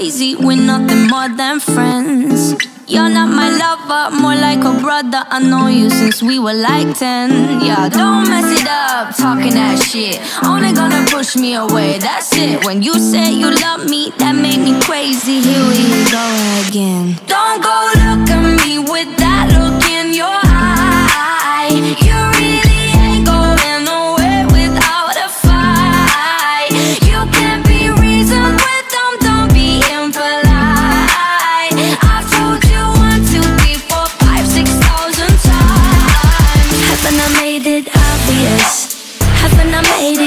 crazy, we're nothing more than friends. You're not my lover, more like a brother. I know you since we were like 10. Yeah, don't mess it up, talking that shit. Only gonna push me away, that's it. When you said you love me, that made me crazy. Here we go again. Don't go look at me with that look in your eye. You really ain't going nowhere without a fight. You can't be reasoned with them, don't be impolite. I've told you 1, 2, 3, 4, 5, 6,000 times. Haven't I made it obvious? Haven't I made